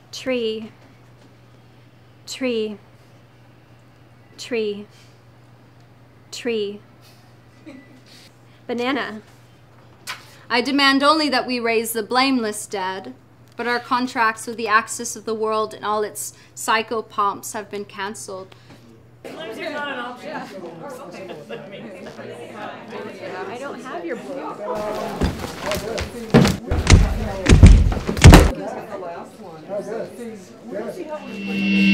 Tree. Tree. Tree. Tree. Banana. I demand only that we raise the blameless dead, but our contracts with the axis of the world and all its psychopomps have been cancelled. You're not an option. I don't have your blue. The last one.